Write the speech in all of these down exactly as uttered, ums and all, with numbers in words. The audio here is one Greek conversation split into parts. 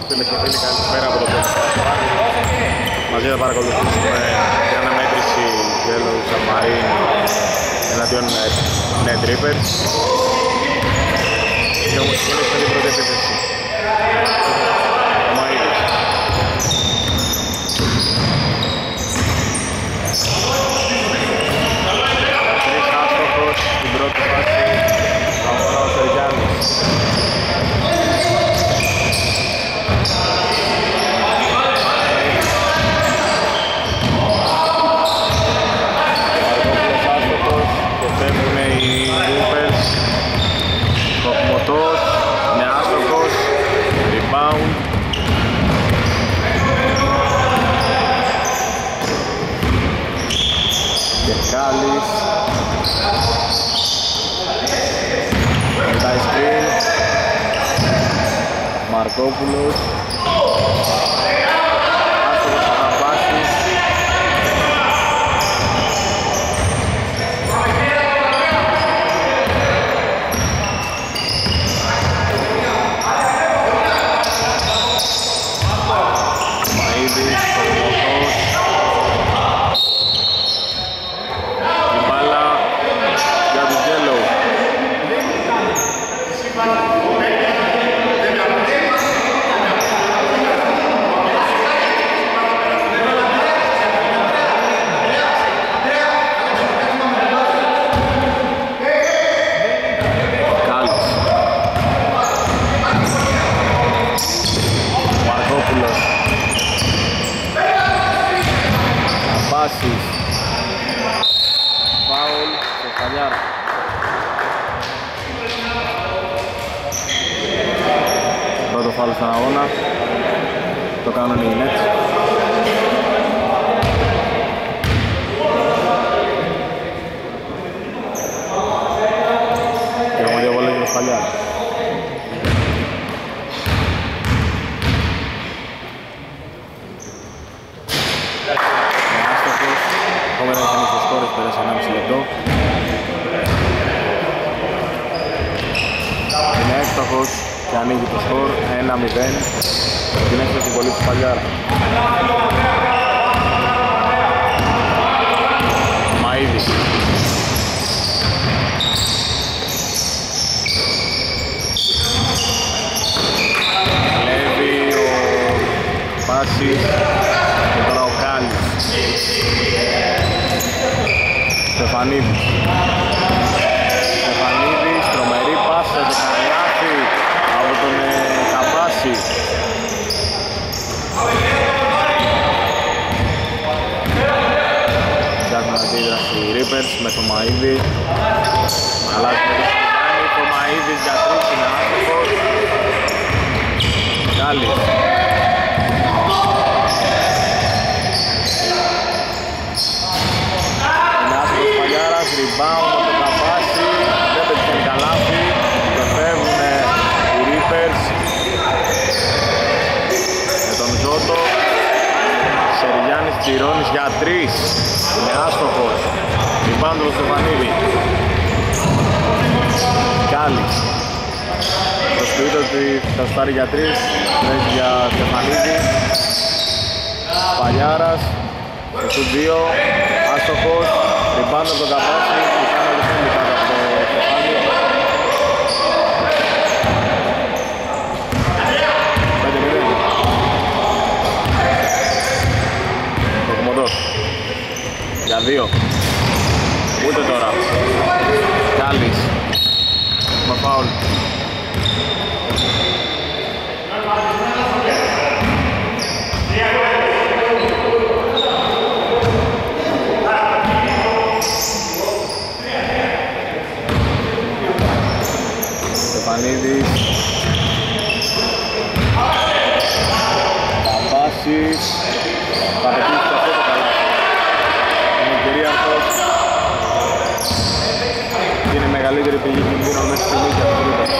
Φίλες και φίλοι, καλησπέρα από το podcast. Μαζί θα παρακολουθήσουμε την αναμέτρηση του Yellow Submarine εναντίον Net Reapers. Και όμως ξεκινήσουμε την πρώτη επίθεση. Ο Μαΐδης. Τρεις άστοχος στην πρώτη φάση. Αγώνα ο Σεργιάννης. Κοκμωτός, είναι άστοχος, rebound. Κερκάλης. Μετάει screen. Μαρκόπουλος. Άστοχος Αναπάσης. Φάουλ στο Παλιάρα. Πρώτο φάουλ στον αγώνα. Το κάνουν οι Nets. Και έχουμε δύο βολές για το Παλιάρα. Πέρασε ενάμιση λεπτό. Είναι έκτοχος και ανοίγει το σκορ ένα μηδέν. Την έχει την πολύ του Παλιάρα. Μαΐδης. Λέβει ο Πάσης και τώρα ο Κάλης. Στεφανίδης. Στεφανίδης, τρομερή πάσα και καλάθι από τον ε, Καμπάση. Φτιάχνουν αντίδραση οι Reapers με το Μαΐδη. Αλλάζει το κάνει, το Μαΐδης για τρεις είναι άστοχος. Κάλλης. Rebound από το Καμπάση, δεν πετυχαίνει καλάθι και φεύγουν οι Reapers με τον Ζώτο. Σεργιάννης Τσιρώνης για τρεις, είναι άστοχος. Rebound από το Στεφανίδη. Κάλλης προσποιείται ότι θα στάρει για τρεις, τρέχει για Στεφανίδη. Παλιάρας στο δύο, άστοχος. Rebound από τον Καμπάση που κάνει όλες τις μετά από το κεφάλι. πέντε μηδέν. Κοκμωτός. Για δύο. Ούτε τώρα. Κάλλης. Με φάουλ. Στεφανίδης. Καμπάσης. Θα πετύχει αυτό το καλά. Είναι κυρίαρχος. Είναι η μεγαλύτερη πηγή κινδύνων μέσα στη λίγη αυτή.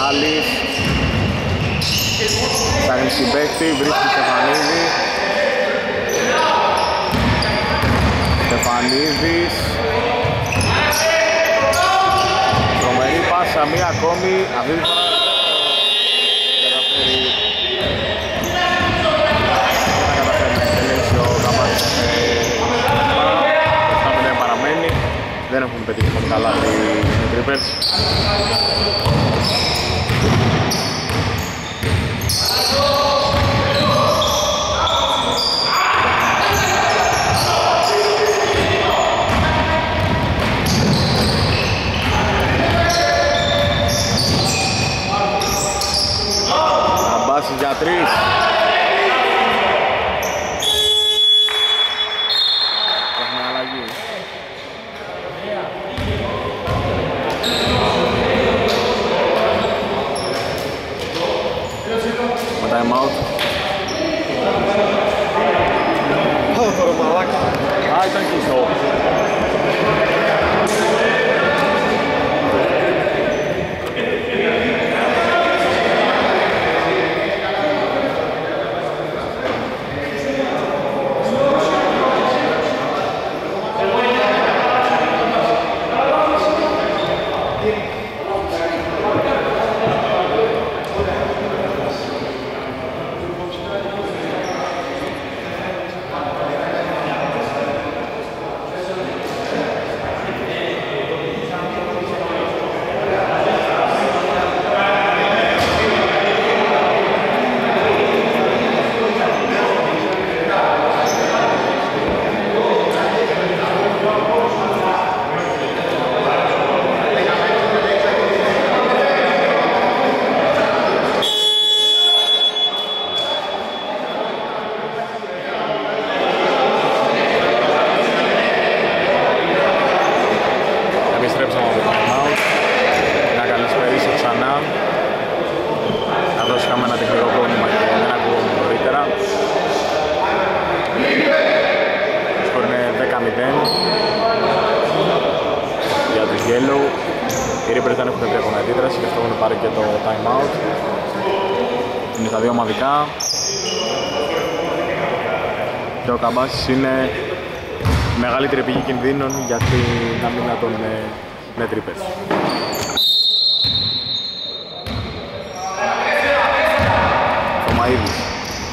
Κάλλης. Ψάχνει συμπαίκτη, βρίσκει Στεφανίδη. Στεφανίδης. Τρομερή πάσα, μία ακόμη. Αυτή τη φορά καταφέρει να καταφέρει να εκτελέσει ο Καμπάτης. Αυτά που δεν παραμένει. Δεν έχουν πετύχει πολύ καλά οι Trippers. Αμπάσης για τρεις. Έχουμε αλλαγή. Με time out. Α, ήταν κλειστό. Οι Reapers δεν έχουν βρει ακόμα αντίδραση και αυτό έχουν πάρει και το time out. Είναι τα δύο ομαδικά. Και ο Καμπάσης είναι η μεγαλύτερη πηγή κινδύνων γιατί να μην να τον με Reapers. Θωμαίδης.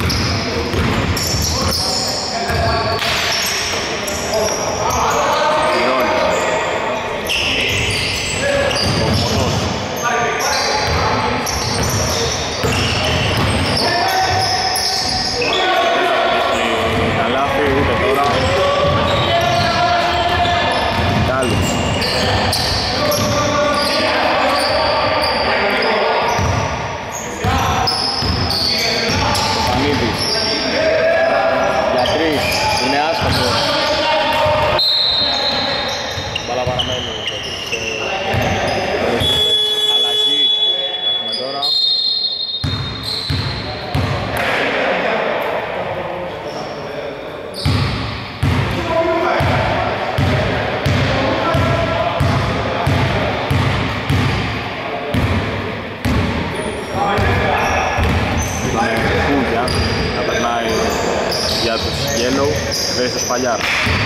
Στο Σπαλιάρ.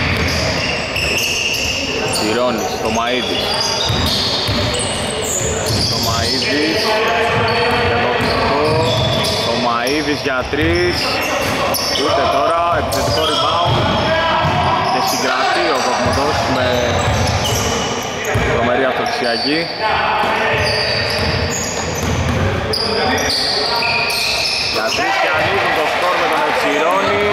Τσιρώνης, Θωμαίδης. Θωμαίδης. Θωμαίδης για τρεις. Ούτε τώρα, επιθετικό rebound. Και συγκρατεί ο Κοκμωτός με τρομερή αυτοθυσιακή. Για τρεις και ανοίγουν το σκορ με τον Ετσιρώνη.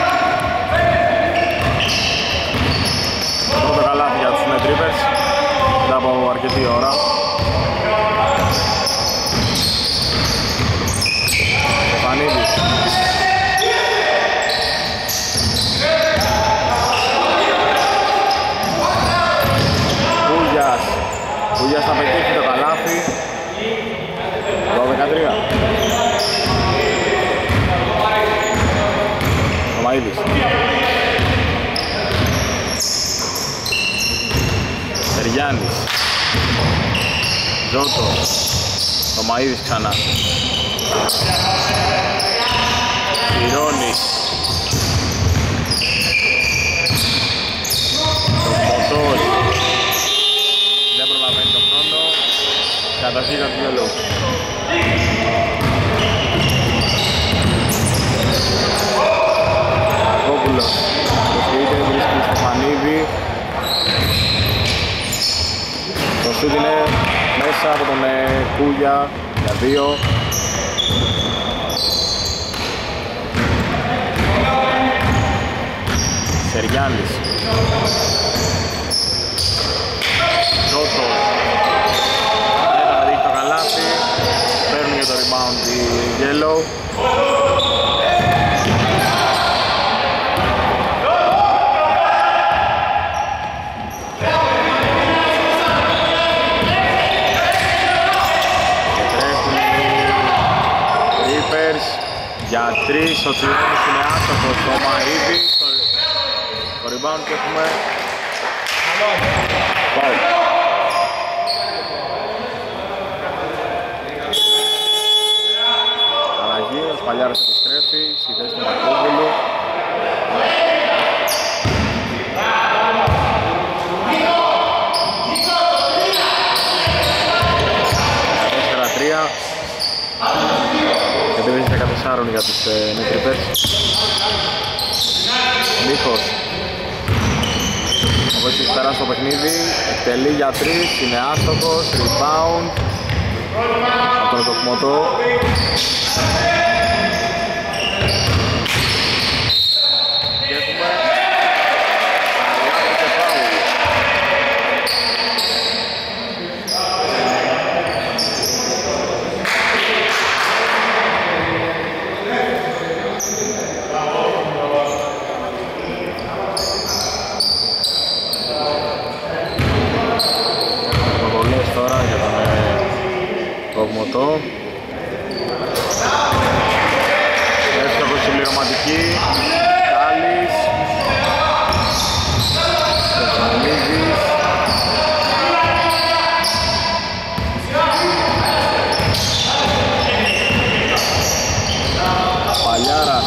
Πρώτο καλάθι για τους Reapers μετά από αρκετή ώρα. Στεφανίδης. Πούγιας. Πούγιας θα πετύχει το καλάθι. δώδεκα τρία. Θωμαίδης. Γιάννης, Ζώτος, Το Μαΐδης ξανά. Ηρώνης. Το Ποτός. Δεν προλαβαίνει τον χρόνο. Καταρχήν για τους Yellow. Κόπουλος. Το σκρίτο βρίσκει στο Στεφανίδη. Το σούτ είναι μέσα από τον ε, Κούγια για δύο. Σεριάννης. Ζώτος. Δεν θα πετύχει το καλάθι. Παίρνουν και το rebound η Yellow. Για τρεις, ο Τσιρόνης είναι άστοχος στο Μαΐδη. Το rebound και έχουμε foul. Αλλαγή, ο Σπαλιάρος επιστρέφει στη θέση του Μαρκόπουλου. τέσσερα τρία. Κατεβίζει δεκατέσσερα για τους ε, Νετρίπερς. Μίχος. Ο Βόησης περάσει το παιχνίδι, εκτελεί για τρεις, είναι άστοχος, rebound από τον Κοκμωτό. Και έχουμε Καριάκο και φάουλ. Τώρα για τον Κοκμωτό. Εύστοχος συμπληρωματική. Κάλλης. Στεφανίδης. Παλιάρας.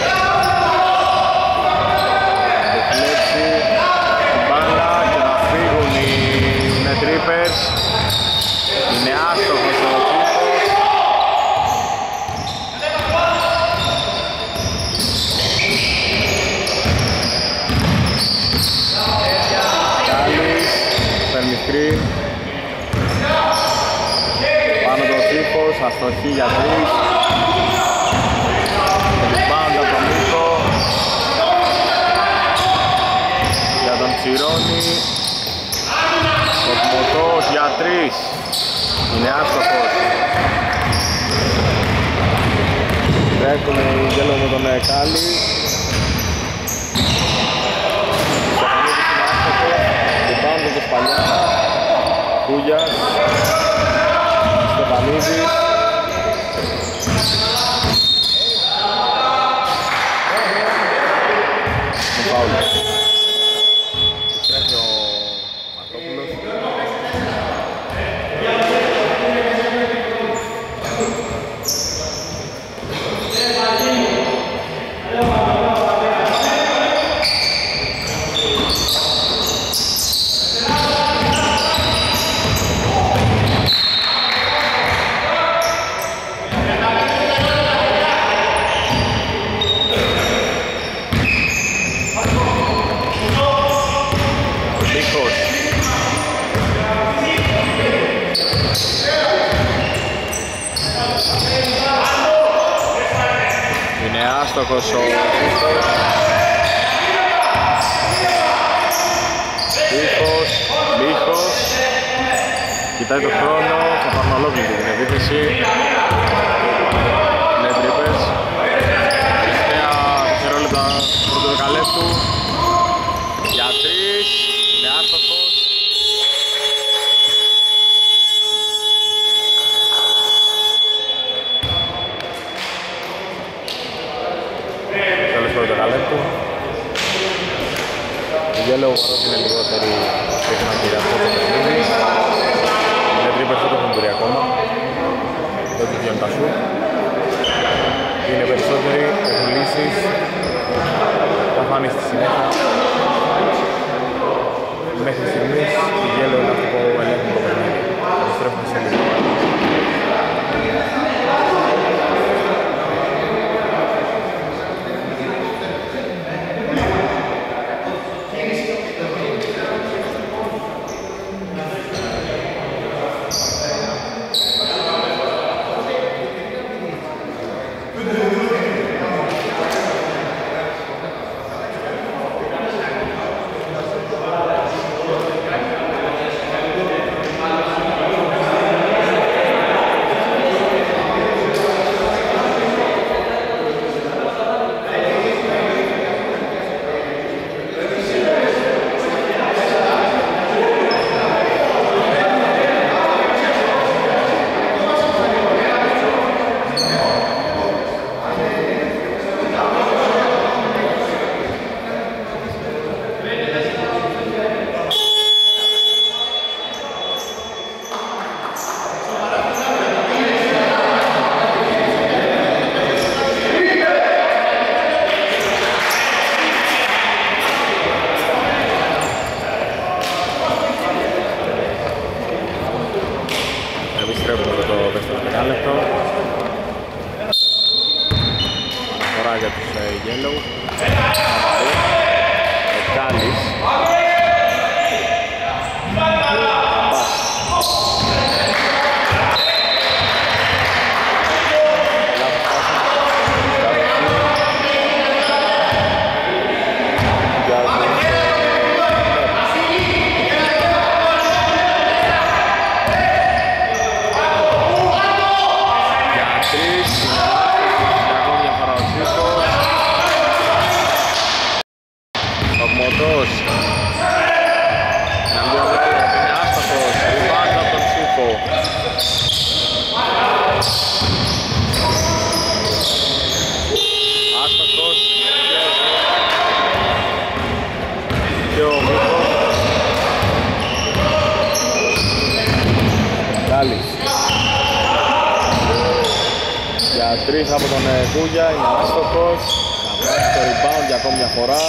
Το κλέψει την μπάλα και να φύγουν οι Νετρίπερς. Είναι άστοχος ο Τσίπος. Κάλλης, παίρνει screen. Πάνω το Τσίπος, αστοχή για τρεις. Πάντα από τον Μίκο. Για τον Τσιρόνη. Κοκμωτός για τρεις. Είναι άστοχος. Τρέχουν οι Yellow με τον Κάλλη. Στεφανίδης είναι άστοχος. Λιμπάντο και Σπαλιάρα. Κούγιας. Στεφανίδης. Με φάουλ. Τρέχει ο Μαρκόπουλος. Άστοχος ο Μίχος. Μίχος, Μίχος. Κοιτάει το χρόνο, θα πάρουν ολόκληρη την επίθεση. Νετρίπερς. Τελευταία δευτερόλεπτα πρώτου δεκαλέπτου. Για τρεις, είναι άστοχος. Το δεκαλέπτου. Η Yellow παρότι είναι λιγότερη συχνά και για αυτό το παιχνίδι. Οι Νετρίπερς δεν το έχουν πήρει ακόμα. δεν τους βγαίνουν τα σου. Είναι περισσότεροι, έχουν λύσεις, θα φάνει στη συνέχεια. Μέχρι στιγμής η Yellow είναι αυτό που ελέγχουν το παιχνίδι. Επιστρέφουμε σε λίγο. Τρεις από τον Κούγια, είναι άστοχος. Θα πάρει το rebound για ακόμη μια φορά.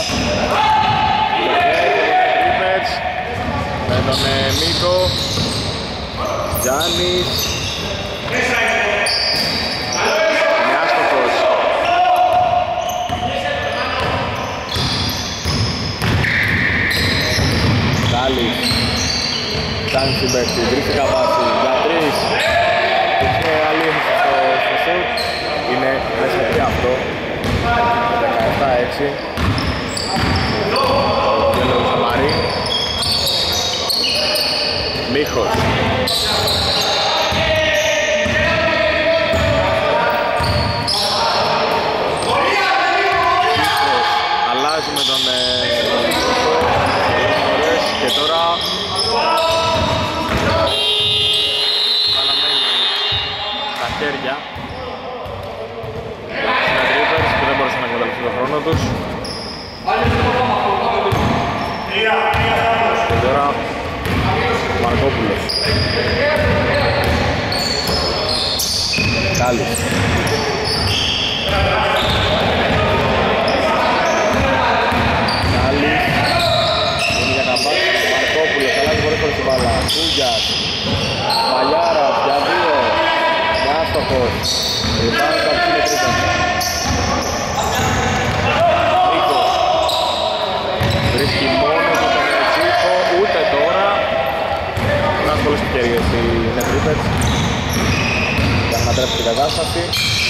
Με τον Μίκο. Γιάννης. Είναι άστοχος. Κάλλης. Κάνει την παίκτη, βρίσκει καβάση για τρεις. Είναι αλήθεια στο σουτ. Είναι μέσα και αυτό. δεκαεπτά έξι. Και λόγω Σαμαρή. Μίχος. Αλλάζει με τον και τώρα παραμένει τα χέρια που δεν μπορούσαν να εκμεταλλευτούν τον χρόνο τους. Και τώρα Μαρκόπουλος. Κάλλης. Κάλλης. Είναι για καμπάκι. Μαρκόπουλος. Αλλάζει πολύ χωρίς την μπάλα. Κούγιας. Παλιάρας για δύο. Μια άστοχος. Ριμπάνει τα ψήλια τρίπεν. Νίκος. Βρίσκει μόνο με τον Τσίφο. Ούτε τώρα. Να είναι πολλές ευκαιρίες οι Νετρίπετς για να ανατρέψει την κατάσταση.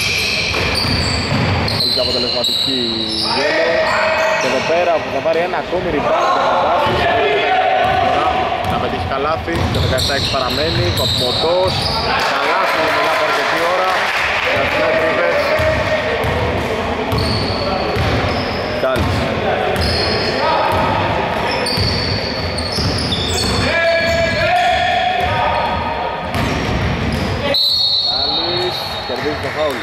Πολύ πιο αποτελεσματική η Yellow. Και εδώ πέρα που θα πάρει ένα ακόμη rebound και θα πάρει να πετύχει καλάθι. Το δεκαεπτά έξι παραμένει. Κοπμωτός. Καλάθι μετά από αρκετή ώρα για τους Νετρίπετς. Κάλλης. Κερδίζει το φάουλ.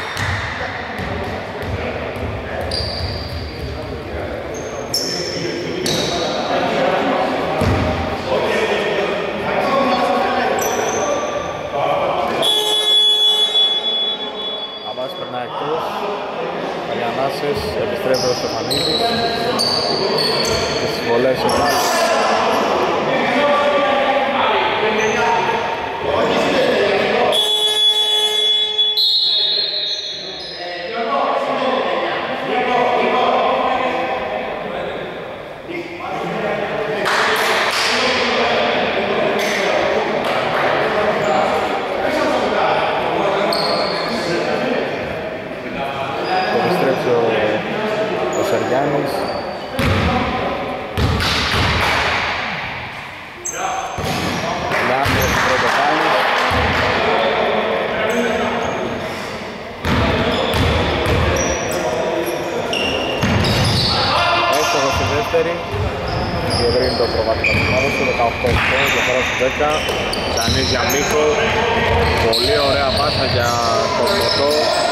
Μάλλον στο δεκαοκτώ οκτώ, διαφορά στο δέκα. Τζανής για Μίκο. Πολύ ωραία πάσα για το Κοτό.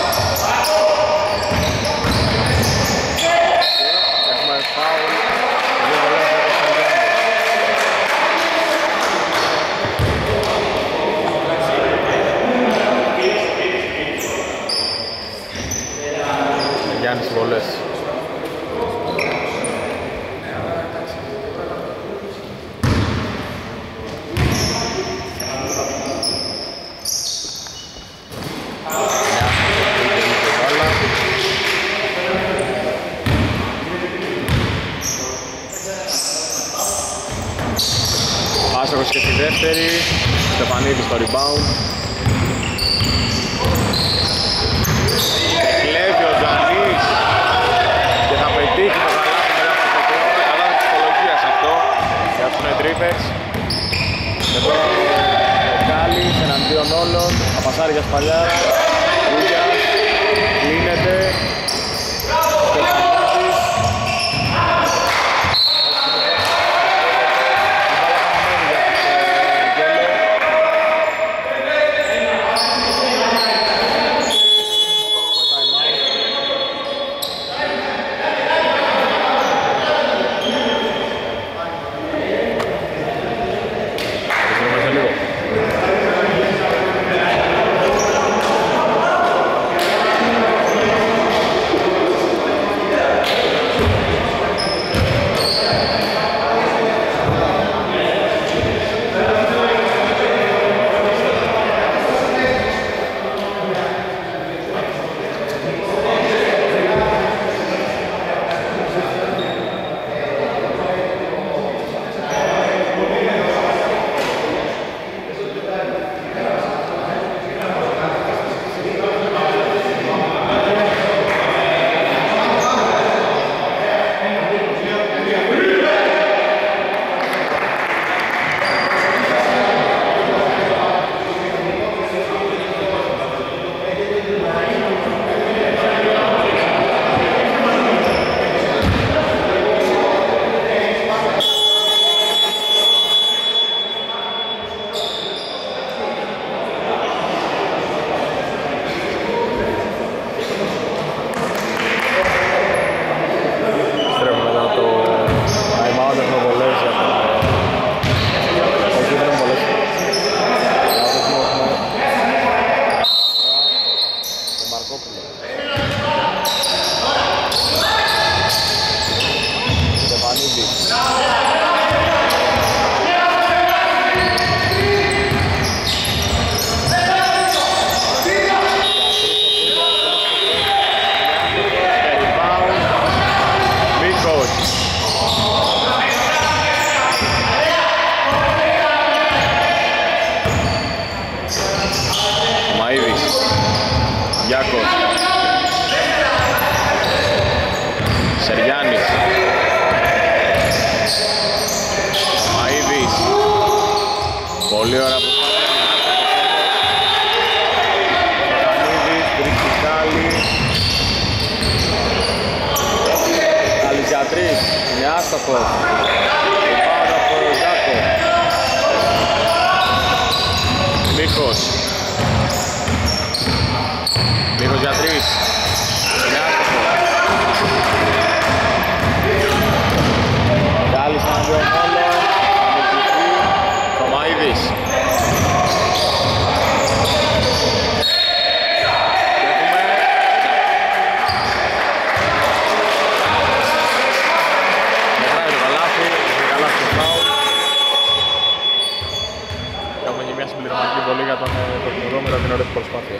Έχουμε φάουλ. Δύο βολές για το Γιάννη. Γιάννης βολές. Άστοχος και στη δεύτερη, Στεφανίδης στο rebound. Εκλέβει ο Τζανής και θα πετύχει το καλάθι μετά από το πρώτο. Καλά της ψυχολογίας αυτό για τους Νετρίπερς. Και τώρα ο Γκάλης εναντίον όλων, θα πασάρει για Σπαλιάς. Ρούγιας, κλείνεται. Σεριάννης, Μαΐδης, πολύ ωραία που Μαΐδης, βρίσκει Κάλλη, Κάλλης για τρεις, είναι άστοχος, πάνω από Ζάκο, Μίχος, Μίχος για τρεις, είναι άστοχος. Κάλλης αναγκαιόν όλο, θα το Μαΐδης. Μετράει το καλάθι, είναι καλά στο φάουλ. Έχουμε και μια συμπληρωματική βολή για τον Κοσμοδό μετά την ωραία προσπάθεια.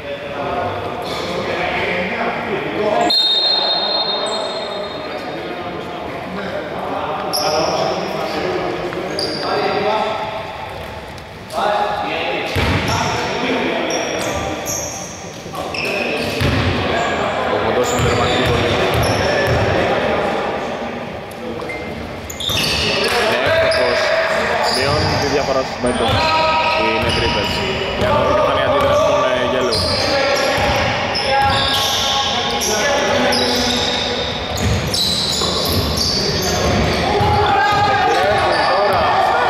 Είναι τρίπες. Για να δείτε η αντίδραση των Yellow. Τώρα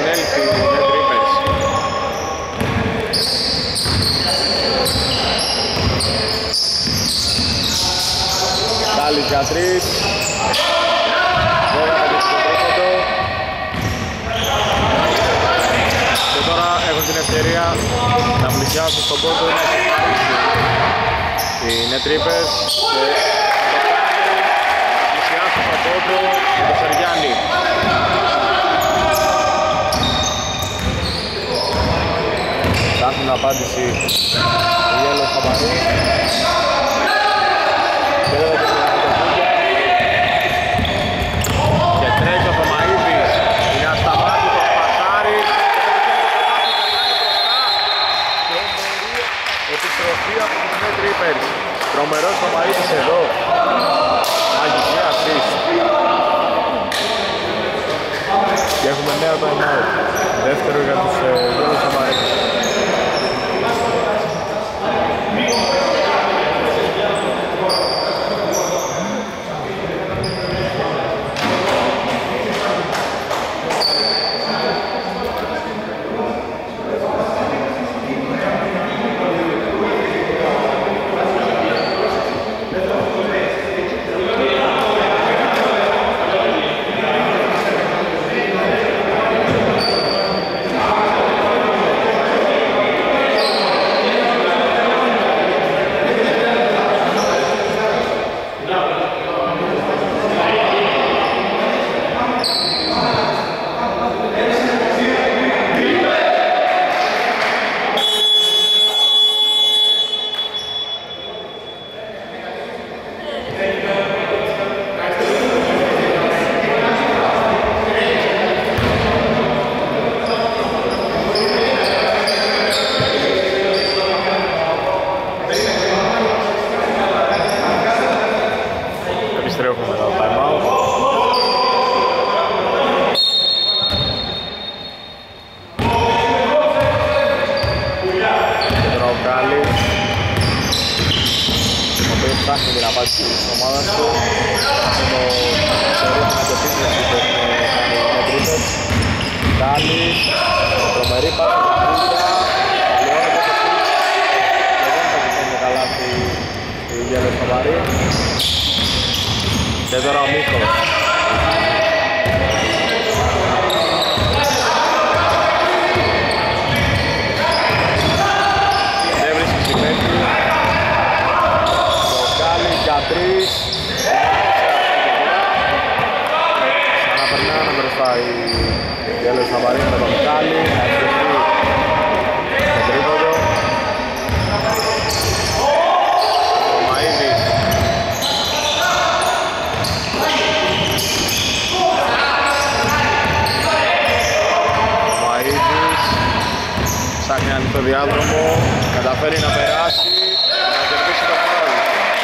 επανέλθει οι Net Reapers. Κάλλης για τρεις. Δεν θα πετύχει το τρίποντο. Και τώρα έχουν την ευκαιρία να πλησιάσουν στον πόντο ή να εξασφαλίσουν οι Net Reapers και να πλησιάσουν στον πόντο με τον Σεργιάννη. Ψάχνουν απάντηση ο Γιέλος Χαμπαρή. Και δεν θα και τρέχει ο Θωμαίδης, είναι ασταμάτητος, πασάρι και επιστροφή από τους Net Reapers. Τρομερός Θωμαίδης εδώ, μαγική assist. Και έχουμε νέο time out, δεύτερο για τους Γιώργους Θωμαίδης. Και τώρα ο Μίχος. Δεν βρίσκει στη μέση. Ο Κάλλης για τρεις. Ξαναπερνάνε μπροστά οι Γιέλος Χαμπαρή με τον Κάλλη. Να εκτεθεί το τρίποντο. Ο Μαΐδης. Ψάχνει να ανοίξει το διάδρομο, καταφέρει να περάσει, να κερδίσει το φάουλ.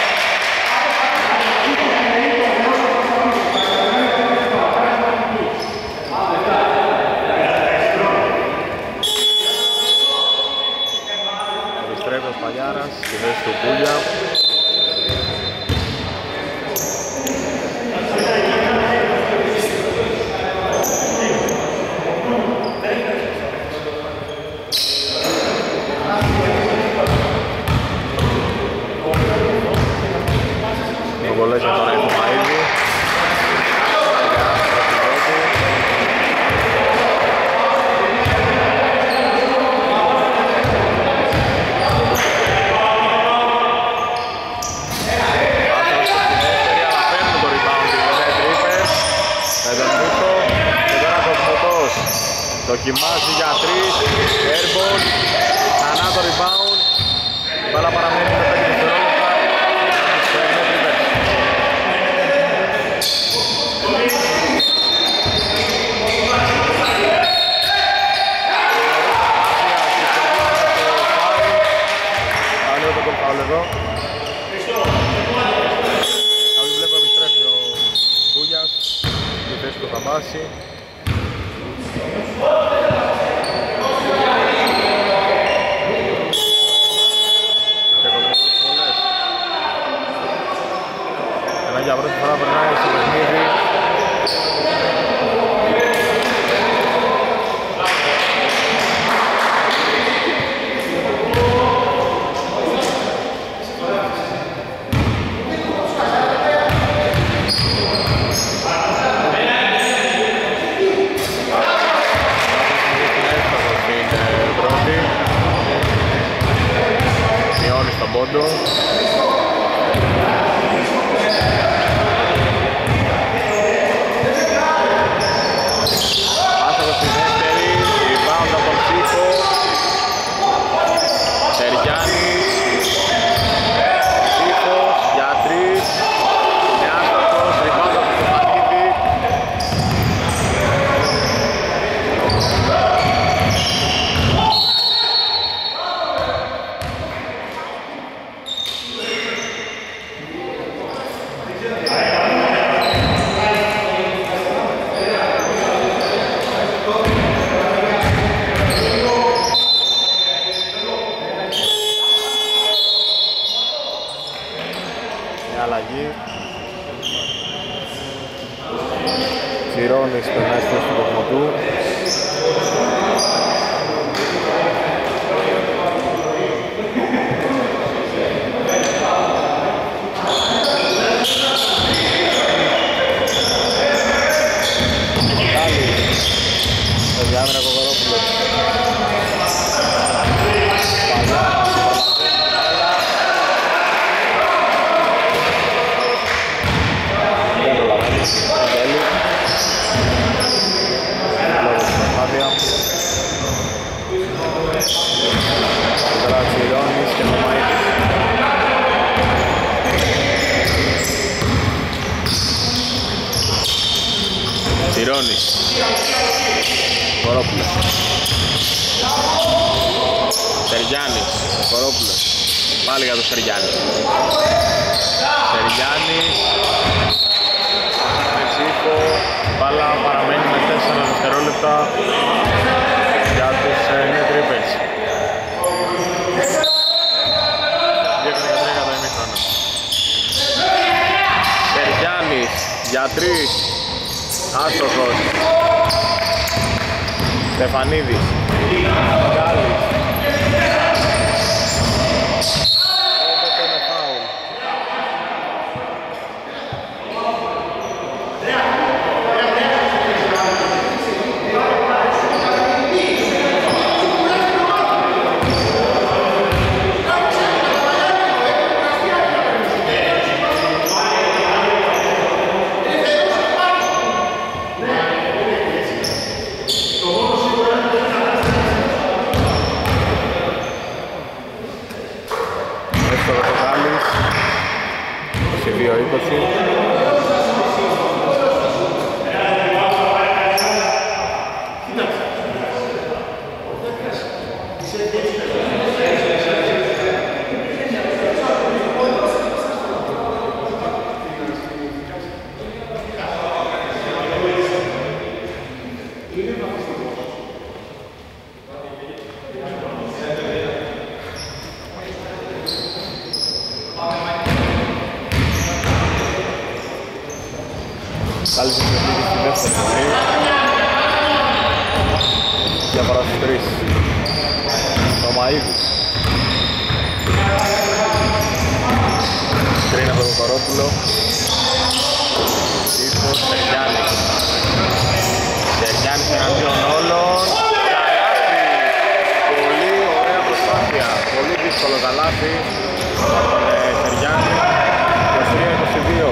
Επιστρέφει ο Σπαλιάρας στη θέση του Πούλια. Βολές για τον Αϊφωμαΐδη. Δοκιμάζει για τρεις, airball, ξανά το rebound, η μπάλα παραμένει με πέντε δευτερόλεπτα. Εδώ. Καλή βλέπω επιστρέφει ο Κούλιας στη θέση του Θαμπάση. Και πόντο. Άσοχος στη δεύτερη, rebound από τον Ψήφο. Σεριάννης, Ψήφος για τρεις, είναι άστοχος, rebound από τον Στεφανίδη. Τσιρώνης περνάει στο κόσμο του. Κάλλης, το διάμενα Κοκορόπουλος. Τώρα Τσιρώνης και Μαμαίδης. Τσιρώνης, Κορόπουλος. Σεριάννης, Κορόπουλος. Πάλι για τον Σεριάννη. Σεριάννης. Με ψήφο. Μπάλα παραμένει με τέσσερα δευτερόλεπτα για τους νέες τρίπες. Σεριάννης για τρεις, άστοχος. Στεφανίδης, Γκάλης. Όποτε είναι φάουλ. είκοσι δύο είκοσι. Κάλλης έχει βγει στη δεύτερη φορή. Για παρά στους τρεις. Μαμαίδης. Σκριν από τον Κορόπουλο. Ψήφος, Σεριάννης. Σεριάννης εναντίον όλων. Καλάθι. Πολύ ωραία προσπάθεια. Πολύ δύσκολο καλάθι. Από τον Σεριάννη. είκοσι τρία είκοσι δύο.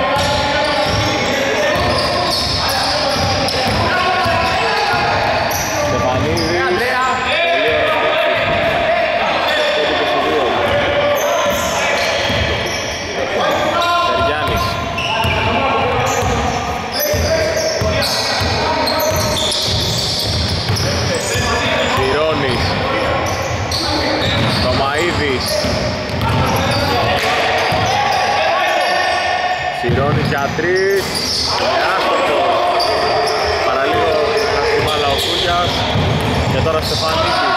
Τσιρώνης για τρεις, είναι άστοχος. Παραλίγο να στη μπάλα ο Κούγιας και τώρα Στεφανίδης.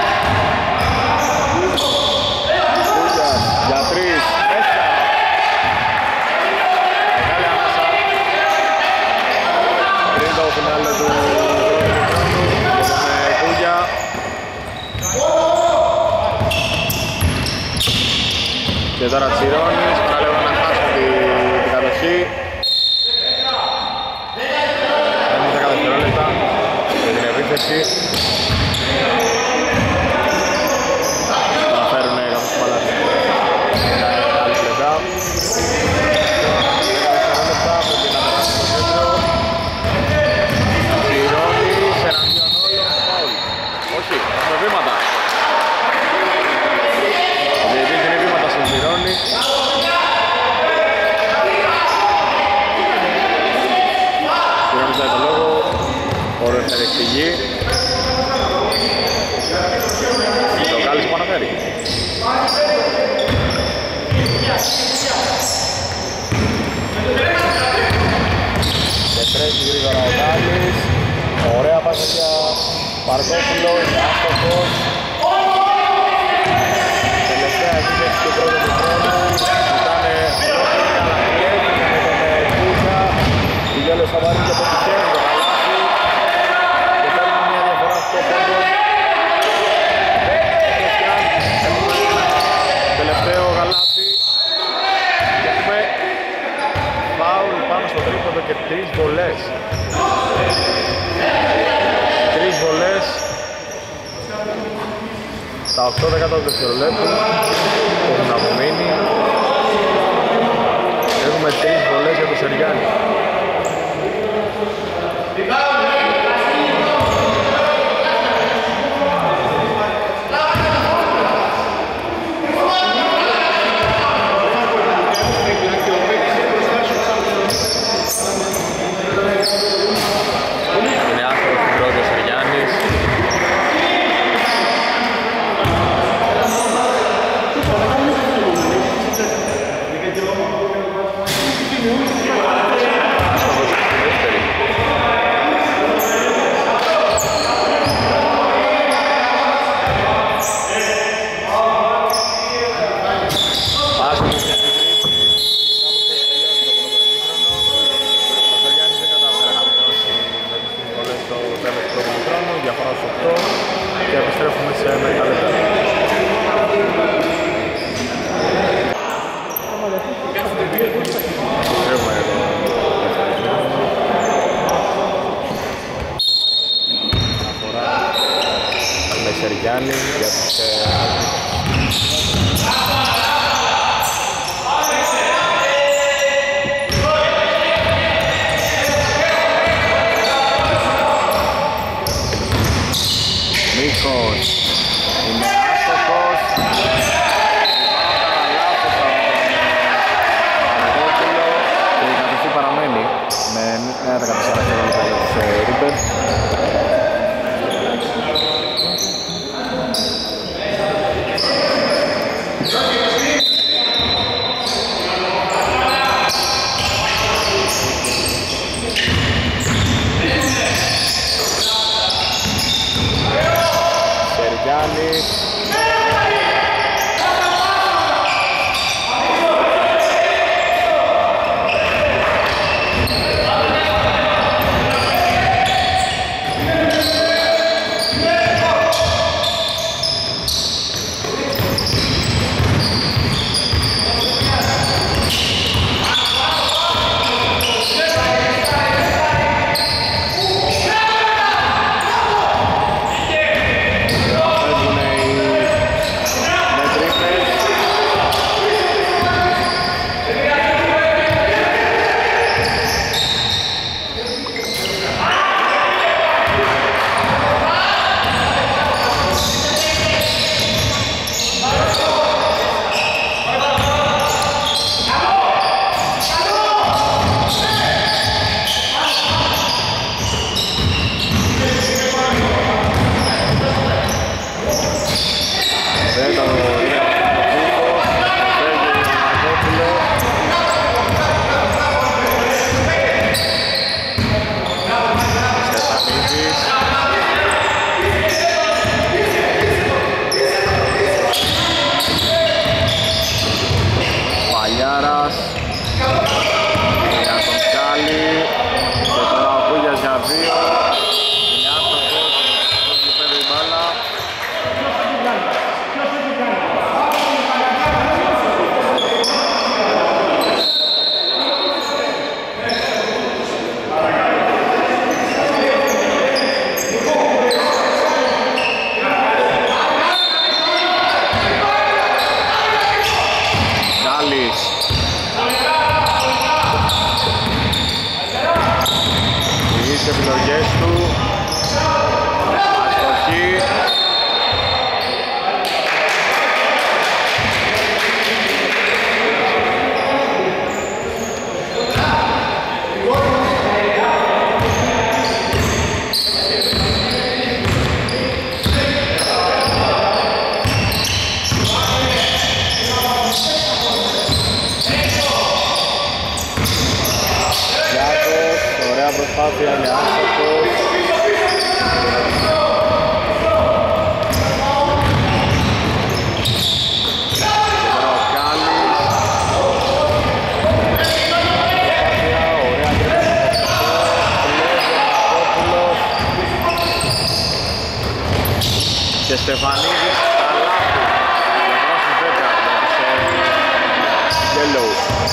Κούγιας για τρεις, μέσα. Μεγάλη ανάσα. Πριν το φινάλε του Κούγια. Και τώρα Τσιρώνης, παραλίγο να χάσει την κατοχή. Έχουμε δέκα δευτερόλεπτα για την επίθεση. Θα φέρουν κάποιους παλάτες. Και τρέχει γρήγορα ο Γάλλης. Ωραία πάσα για Παρκόπουλο, είναι άστοχος. Τελευταία επίθεση του πρώτου του χρόνου. Ήτανε ολόκληρη αλλά κλέβει με τον Κούτσα. Η Γιώλος θα βάλει και το τυχαίνει το καλάθι. Και παίρνει μια διαφορά στο πόντο. Τελευταίο γαλάτι. Και έχουμε φάουλ πάνω στο τρίποντο και τρεις βολές. Τρεις βολές στα οκτώ δέκατα του δευτερολέπτου που έχουν απομείνει. Έχουμε τρεις βολές για το Σεριάννη. Είναι άστοχος στην πρώτη ο Σεριάννης. Άστοχος στη δεύτερη. Άστοχος στη τρίτη. Διαφορά στους οκτώ και επιστρέφουμε σε μερικά λεπτά. Επιστρέφουμε εδώ. Αναφορά με Σεριάννη για τους Μίκος είναι άστοχος. Λάθος από τον Αργόπουλο και η κατοχή παραμένει με ένα δεκατέσσερα δευτερόλεπτα για τους Ρίμπερ. Σεριάννης. Παίζουνε οι προσπάθεια, είναι άστοχος. Και Στεφανίδης καλάθι, λεβρός στους δέκα, σε yellow.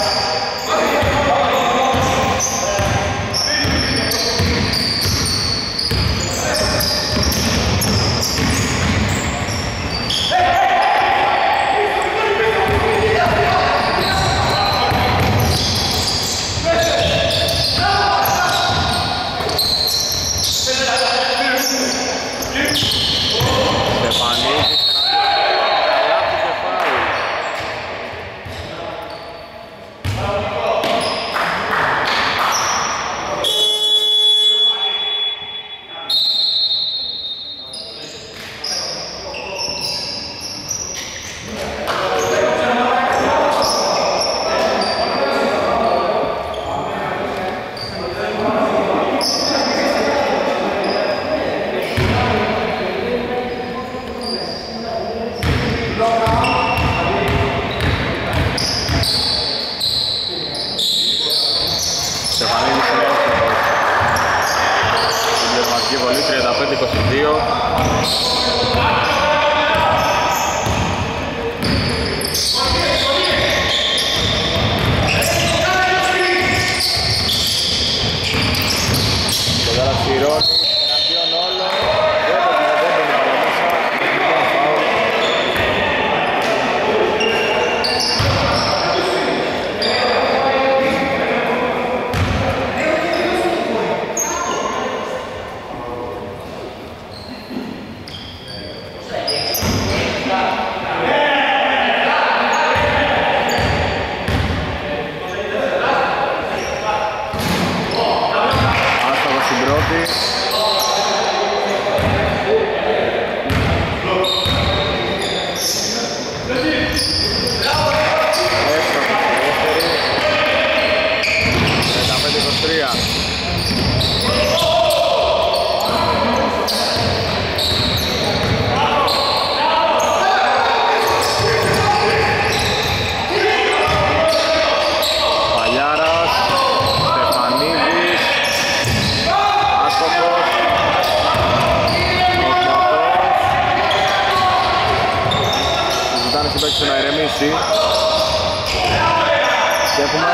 Και έχουμε,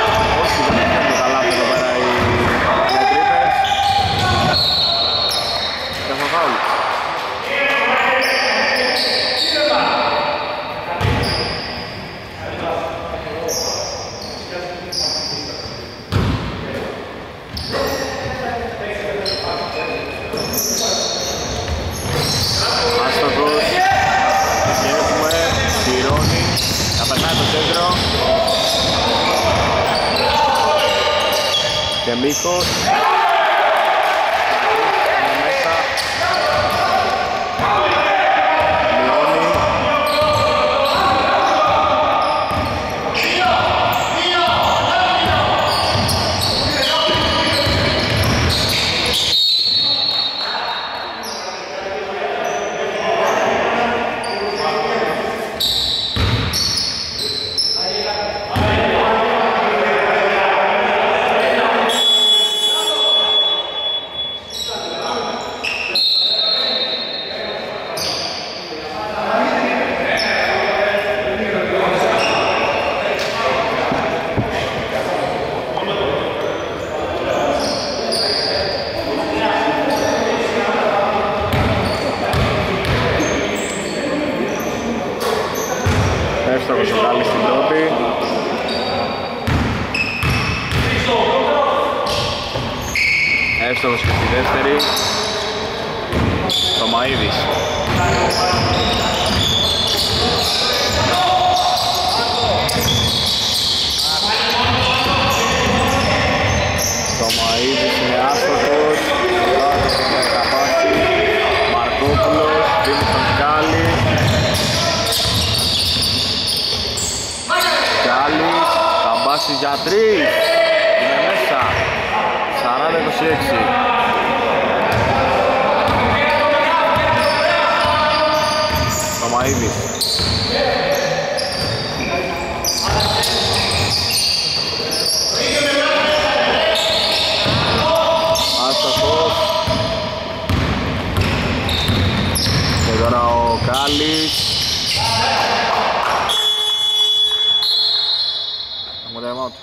όχι δεν έχουμε καλά εδώ πέρα οι τρίπες. Και έχουμε φάουλ. Άστοχος. Και έχουμε Σιρώνη. Θα περνάει το κέντρο. Και Μίχος. Είναι μέσα. Μειώνει. Εύστοχος ο Γάλλης στην πρώτη. Εύστοχος και στη δεύτερη. Το Μαΐδης. Το Μαΐδης είναι άστοχος. Μαρκόπουλος, δίνει στον Γκάλι. Γκάλης, θα μπάσει για τρεις. Είναι μέσα. σαράντα είκοσι έξι. Τομαΐδης. Άστοχος. Και τώρα ο Κάλλης. Έχουμε time out.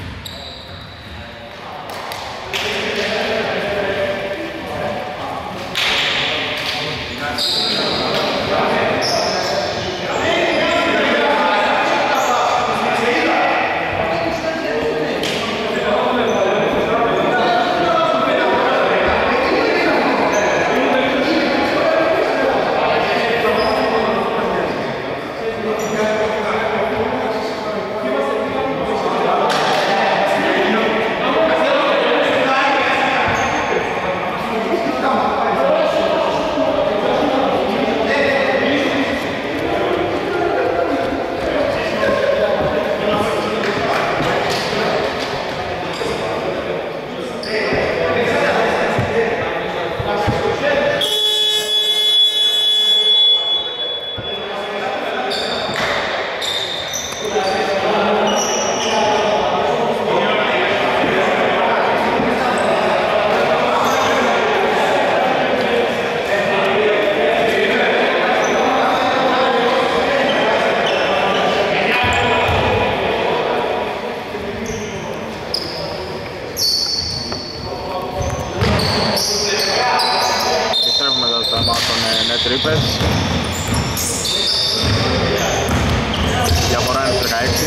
Διαφορά είναι δεκαέξι.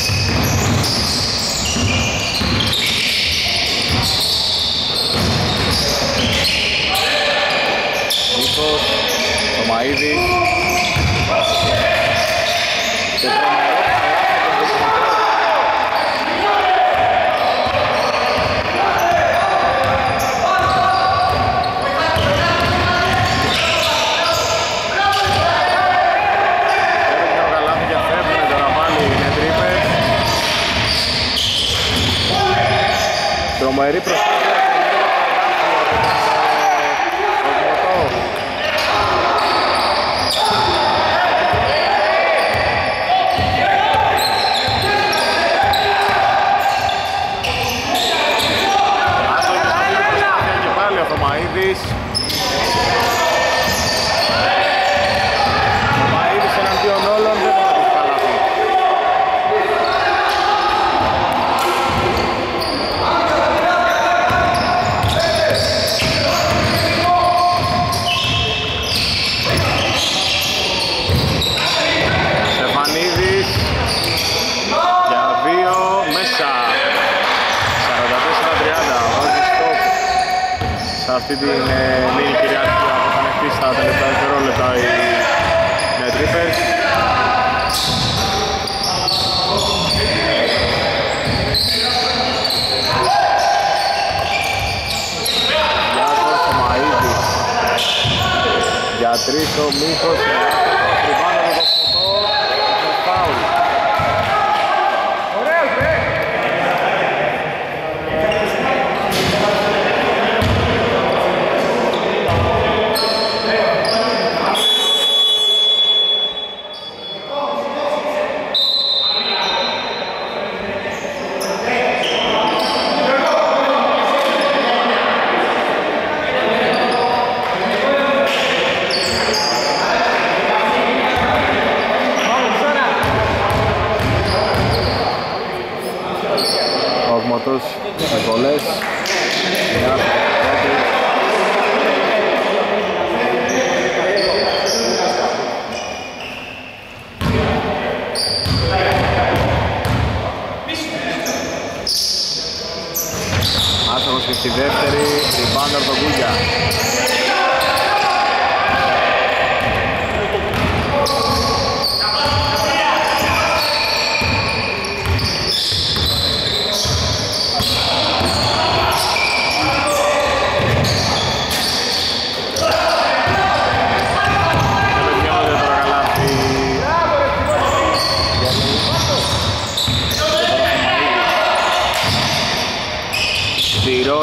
Νίκος, Τομαΐδης. Και τρομερή προσπάθεια. Και πάλι ο Θωμαΐδης. Θωμαΐδης εναντίον όλων, δεν θα πει καλάθι. Αυτή την μήνυ κυριαρχία που θα ανεχτεί στα τελευταία δευτερόλεπτα οι Nettrippers. Γιάκος Θωμαΐδης. Για τρεις ο Μίχος. Τριβάνω με το φωτό. Το φάουλ. Τους ευκολές. Άσοχος και στη δεύτερη, ριμπάουντ από τον Κούγια.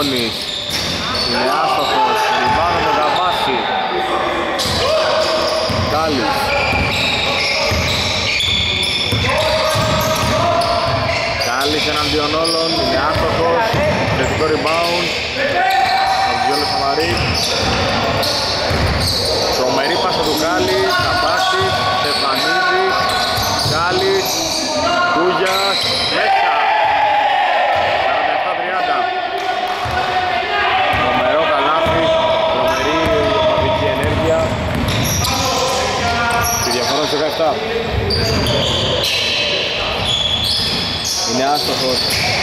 Αντώνης. Είναι άστοχος, ριμπάουντ με Γαβάση. Γκάλης. Γκάλης εναντίον όλων, είναι άστοχος. Θετικό rebound. Αυγιόλος Σαμαρή. Τρομερή πάσα του Γκάλη. Γαβάση, Στεφανίδης. Γκάλης. Κούγιας. Μέσα. σαράντα επτά τριάντα. Τρομερό καλάθι. Τρομερή ομαδική ενέργεια. Τη διαφορά στο δεκαεπτά. Είναι άστοχος.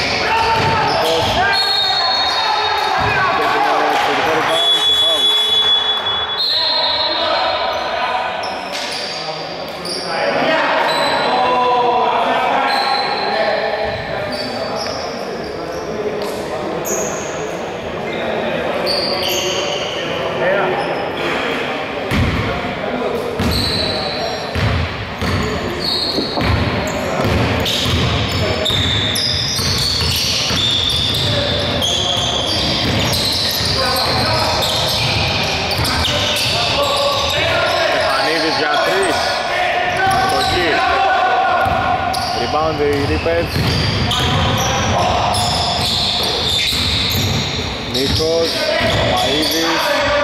Νίκος, Μαΐδης.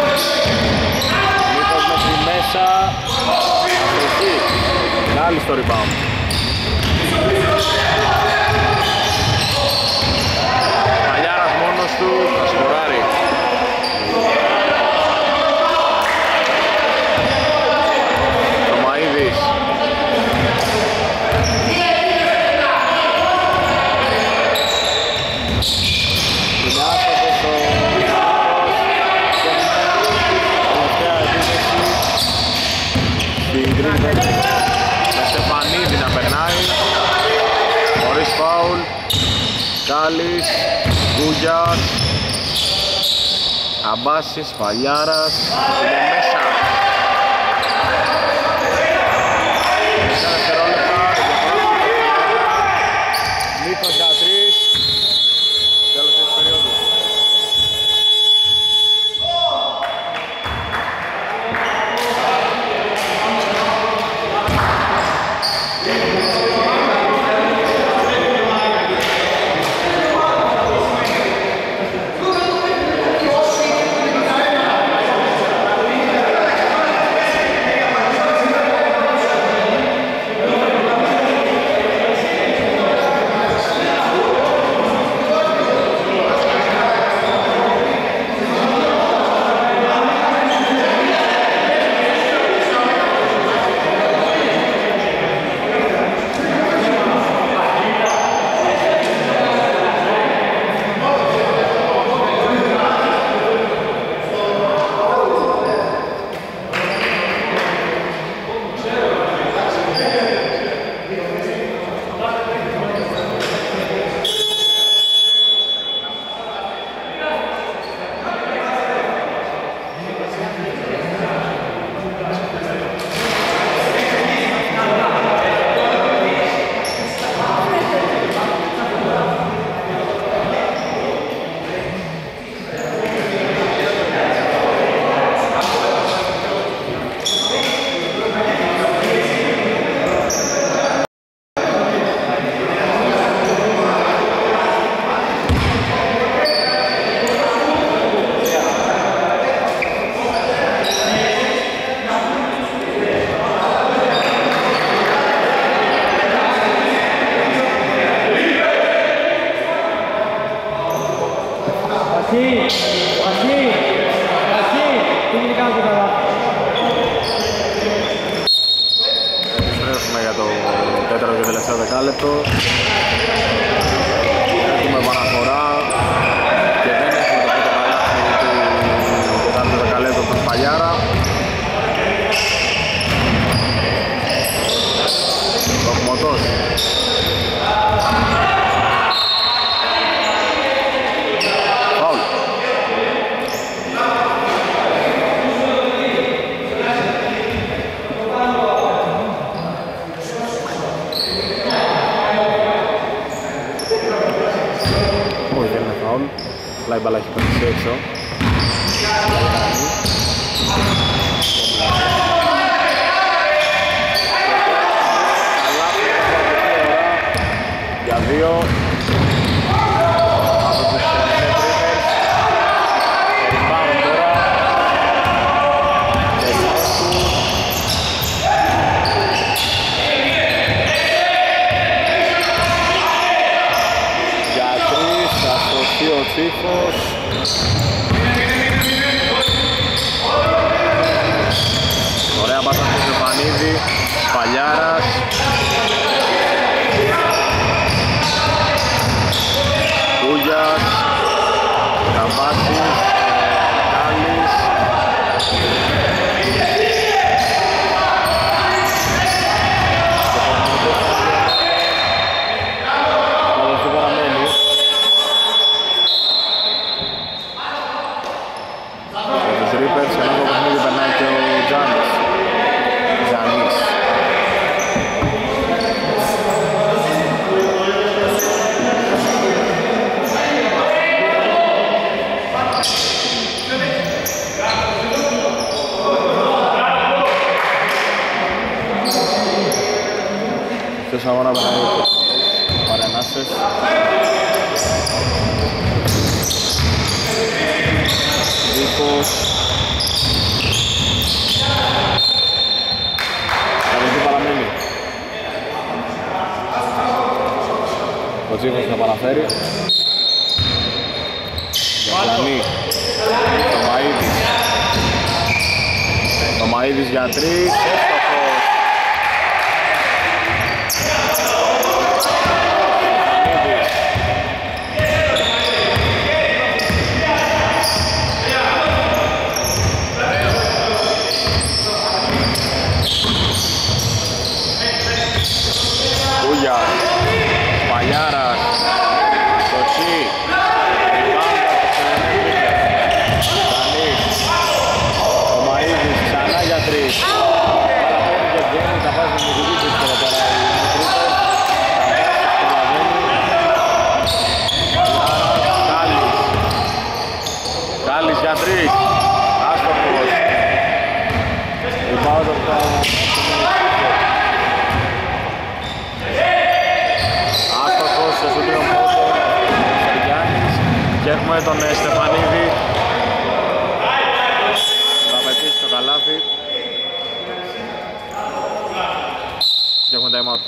Νίκος μέχρι μέσα. Αστροφή. Γκάλης στο rebound. Παλιάρας μόνος του, θα σκοράρει. Ο Μαΐδης. Με Στεφανίδη να περνάει. Χωρίς φάουλ. Γκάλης. Γκούγιας. Αμπάσης. Παλιάρας. Είναι μέσα. Μέσα δευτερόλεπτα. Νίκος για τρεις. Τέλος της περίοδου. Επιστρέφουμε για το τέταρτο και τελευταίο δεκάλεπτο. Έχουμε επαναφορά και δεν έχουμε το πρώτο καλάθι του τέταρτου δεκαλέπτου του Παλιάρα. Κοκμωτός. Φάουλ. μπάλα έχει πέσει έξω. Για δύο από τους Netrunners. Περιπάνω τώρα για τρεις, θα σωθεί ο Τσίφος. Ωραία πάσα του Στεφανίδη, Παλιάρας. Κούγιας, Καμπάσης, Κάλλης. Καλώς του παραμένει. Για τους Reapers, ενώ το παιχνίδι περνάει και ο Τζάνης. Τζανής. Αυτός αγώνα περνάει ο Παρενάσες. Δίκος. Καλή παραμένει. Ο Τσίφος θα παραφέρει. Γιαννή. Το Μαΐδης. Το Μαΐδης για τρεις. Έστοχος. Κούγιας, Παλιάρας, Σοτσί, Κανής, ο Μαΐδης ξανά για τρεις. Παραφέρει και βγαίνει, θα βάζει με τη δίκη και εδώ πέρα οι Τρίπερ. Κάλλης, Κάλλης για τρεις. Άστοχος. Rebound από τα... στο σούτριο πόντο Σεργιάννης και έχουμε τον Στεφανίδη θα πετύχει το καλάθι και έχουμε time out.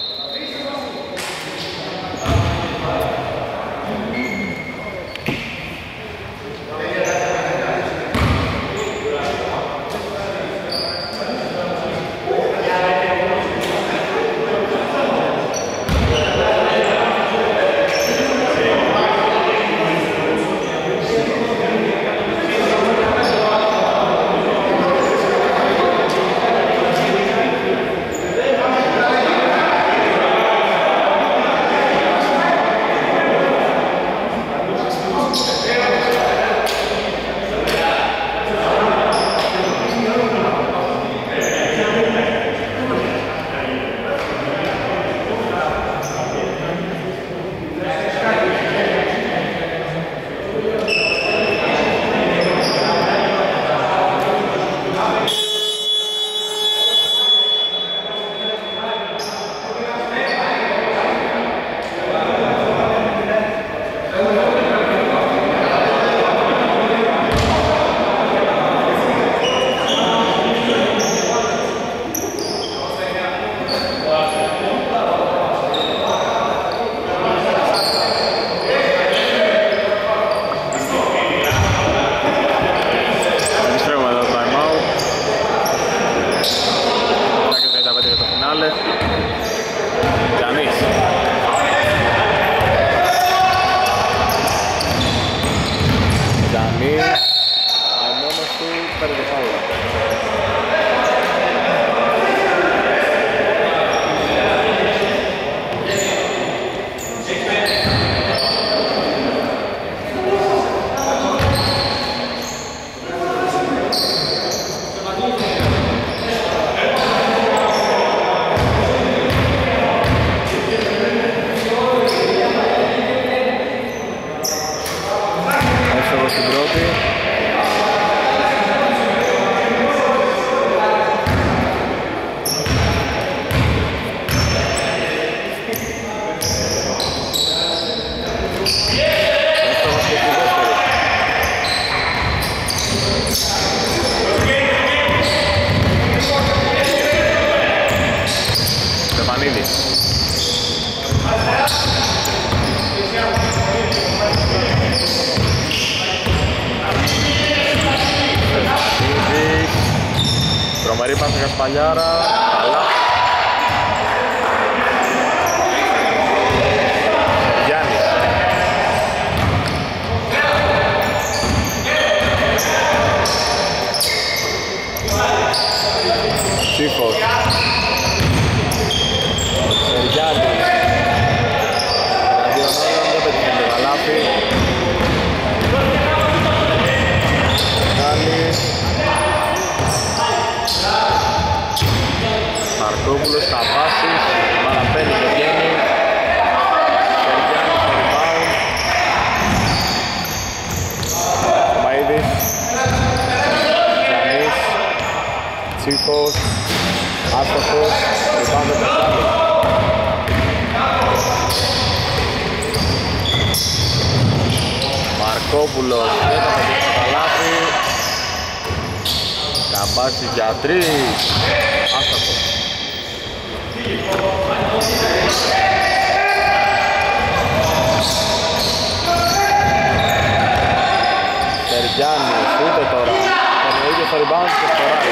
Τρομερή πάσα Κασπαλιάρα, καλά. Γιάννης. Τσίφος. Σεργιάννης. Εναντίον όλων, δεν πέτυχε το καλάθι. Γάλλης. Μαρκόπουλος, Καβάσης, Μαραπέλης το βγαίνει. Σεργιάννης στο rebound. Μαΐδης. Γιάννης. Τσίφος. Άστοχος. Rebound το Καστάλη. Μαρκόπουλος, δεν θα πετύχει το καλάθι. Καμπάσης για τρεις. Άστοχος. Σεργιάννης, ούτε τώρα. Τον ίδιο στο rebound και σκοράρει.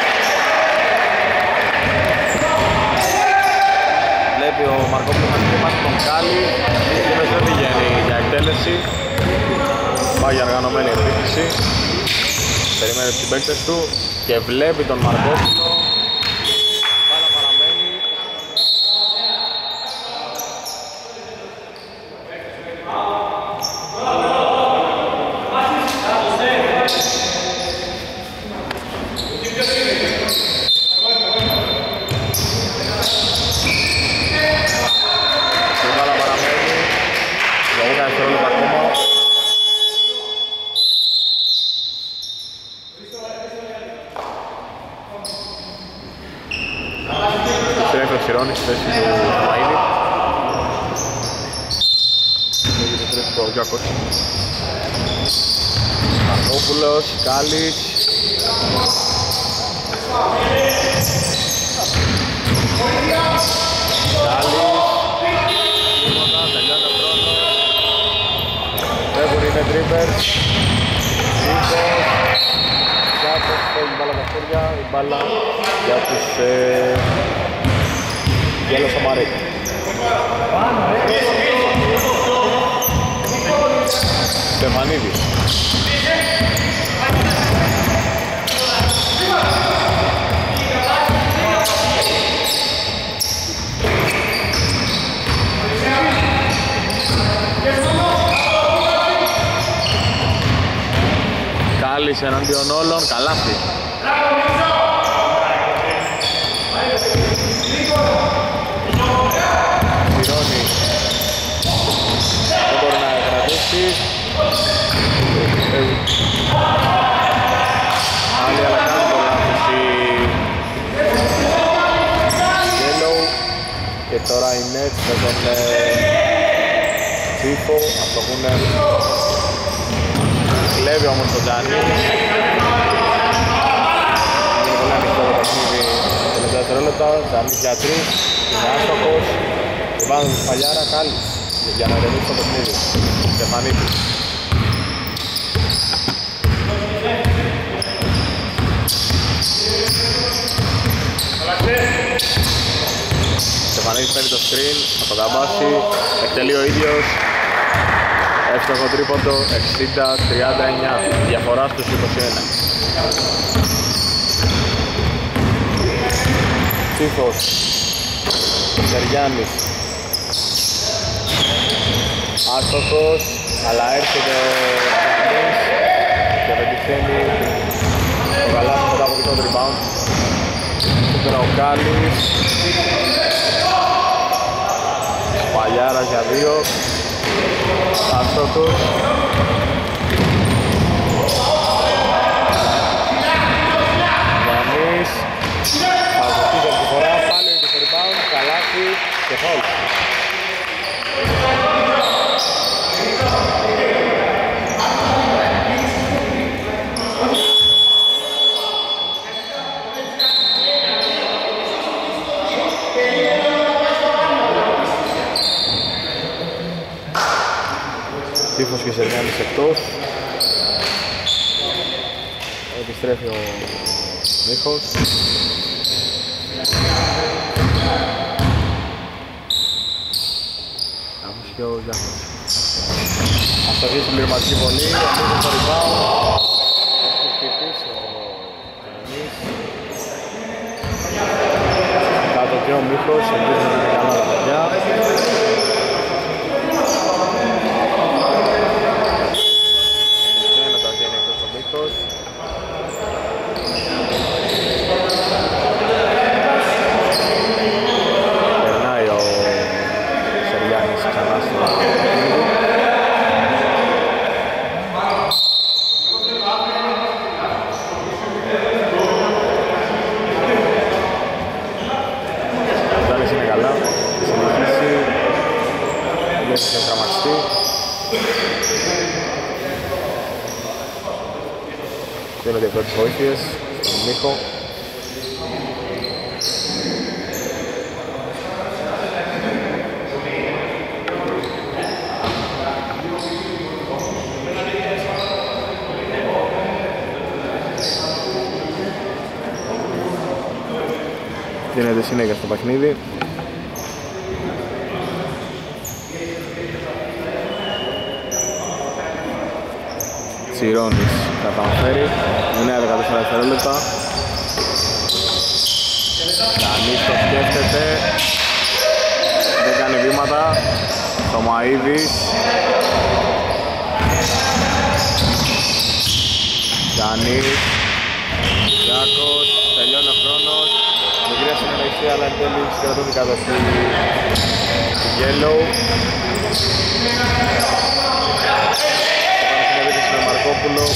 Βλέπει ο Μαρκόπουλος να χτυπάσει τον Κάλλη. Εκείνος δεν πηγαίνει για εκτέλεση. Πάει για οργανωμένη επίθεση. Περιμένει τους συμπαίκτες του και βλέπει τον Μαρκόπουλο. Μπάλα παραμένει. Η μπάλα παραμένει. Για δέκα δευτερόλεπτα ακόμα. Στρέφει ο Σιρώνης στη θέση του Μαΐδη. Λέγει το τρέφει ο Γιάκος. Μαρκόπουλος, Κάλλης. Κάλλης. Τίποτα, τελειώνει ο χρόνος. Φεύγουν είναι τρίπερς. Σίγκος. Γιάκος, φεύγει η μπάλα τα χέρια. Η μπάλα για τους ε... Γέλος Σαμαρή. Στεφανίδης. Κάλλης εναντίον όλων, καλάθι. Σιρώνη. Δεν μπορεί να κρατήσει. Άλλη αλλά κάνει το λάθος η Yellow. Και τώρα η Nets με τον Τσίφο. Αυτό που είναι. Κλέβει όμως τον Τζάνι. Είναι πολύ ανοιχτό το παιχνίδι. Τελευταία δευτερόλεπτα, Τζάνις για τρεις. Είναι άστοχος. Βάζουν τη Σπαλιάρα, Κάλλης. Για να ρεμίσει το παιχνίδι. Στεφανίδης. Στεφανίδης παίρνει το screen από τον Καμπάση. Εκτελεί ο ίδιος. Εύστοχο τρίποντο, εξήντα τριάντα εννιά, διαφορά στους είκοσι ένα. Τσίφος, Σεργιάννης. Άστοχος, αλλά έρχεται ο Γιάννης και πετυχαίνει το καλάθι μετά από το rebound. Τώρα ο Κάλλης. Παλιάρας για δύο. Άστοχος. Γιάννης. Αστοχή για τη φορά, πάλι το rebound, καλάθι και φάουλ. Τσίφος και Σεργιάννης εκτός. Επιστρέφει ο Μίχος. Άμος και ο Γιάννος. Αστοχή στην πληρωματική βολή, ο Μίχος στο rebound. Έχει χτυπήσει ο Γιάννης. Κάτω και ο Μίχος, ελπίζουμε ότι είναι καλά τα παιδιά. Ένα τα βγαίνει εκτός ο Μίχος. Περνάει ο Σεριάννης ξανά στο παιχνίδι. Ο Ζάνης είναι καλά, θα συνεχίσει. Ο Μίχος έχει τραυματιστεί. Δίνονται οι πρώτες βοήθειες στον Μίχο. Δίνεται συνέχεια στο παιχνίδι. Τσιρώνης θα επαναφέρει. Είναι δεκατέσσερα δευτερόλεπτα. Κανείς το σκέφτεται. Δεν κάνει βήματα. Θωμαΐδης. Γιάννης. Γιάκος. Τελειώνει ο χρόνος. Μικρή συνεργασία, αλλά εν τέλει συγκρατούν την κατοχή του Yellow. Επανασυνεβήτηση με Μαρκόπουλο.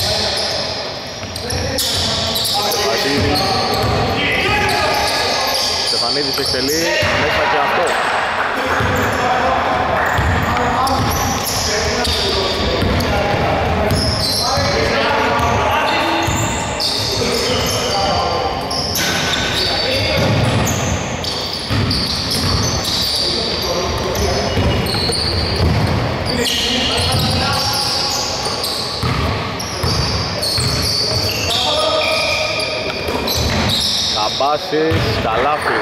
Στεφανίδης. Στεφανίδης εκτελεί μέσα και αυτό. Καμπάσης, καλάθι.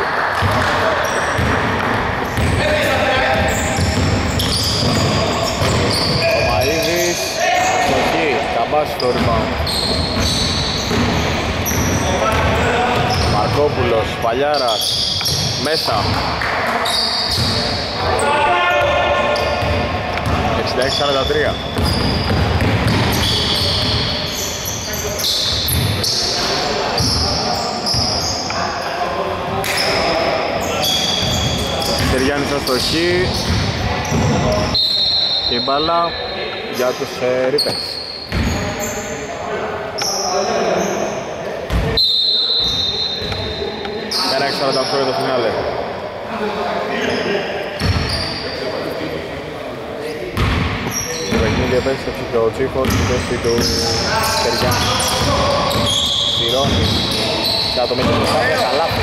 Ο Μαΐδης, αστοχή, Καμπάσης στο rebound. Μαρκόπουλος, Παλιάρας, μέσα. εξήντα έξι σαράντα τρία. Σεριάννης αστοχή και η μπάλα για τους ε, Ρίπες. ένα έξι σαράντα οκτώ για το φινάλε. Το παιχνίδι επέστρεψε και ο Τσίφος στη θέση του Σεριάννη. Σιρώνης για το μέτρο του Σάκα, καλάθι.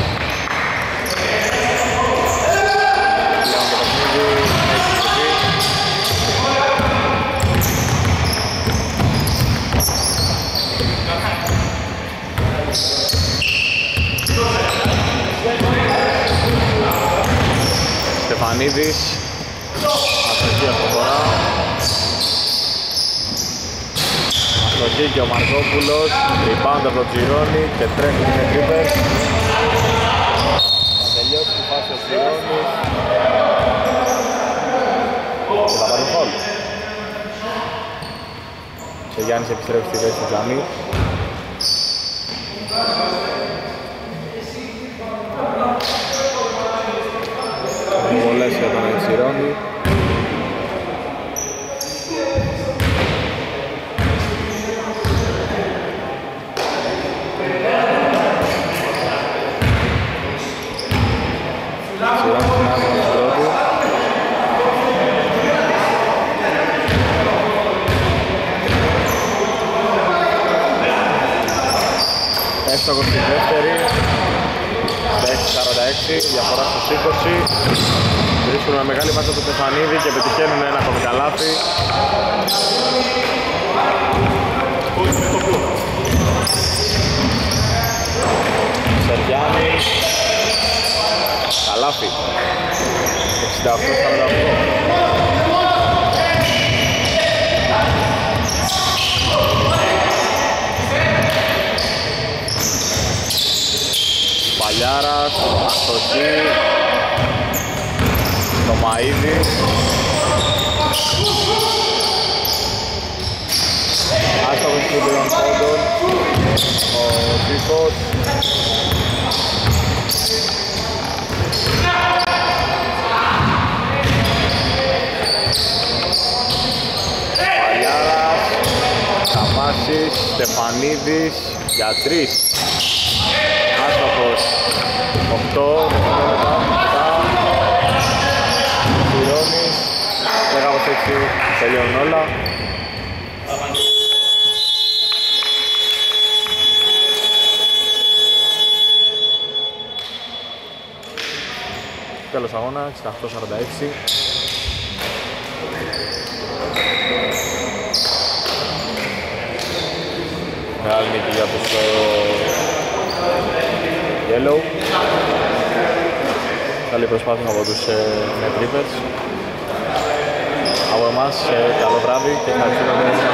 Στεφανίδης, αστοχή αυτή φορά. Αστοχή και ο Μαρκόπουλος, rebound από τον Τζιρόνι και τρέχουν οι Clippers. Θα τελειώσει την φάση ο Τζιρόνις και θα πάρει φάουλ. Και ο Γιάννης επιστρέφει στη θέση του Τζαμί. Πολλές για τον Τσιρόνι. Έστοχος στη δεύτερη, έξι σαράντα έξι, διαφορά στους είκοσι. Βρίσκουν με μεγάλη βάση το Στεφανίδη και πετυχαίνουν ένα ακόμη καλάθι. Σεργιάννης. Καλάθι. εξήντα οκτώ σαράντα οκτώ. Παλιάρας, αστοχή. Τομαΐδης. Άστοχος του τριών πόντων. Ο Τίκος. Παλιάρας, Καμάσης, Στεφανίδης για τρεις. Άστοχος. οκτώ, Σιρώνης, λέγαμε έτσι, τελειώνουν όλα. Τέλος αγώνα, εξήντα οκτώ σαράντα έξι. Μεγάλη νίκη για τους Yellow. Καλή προσπάθεια από τους Net Reapers. Από εμάς, καλό βράδυ και ευχαριστούμε.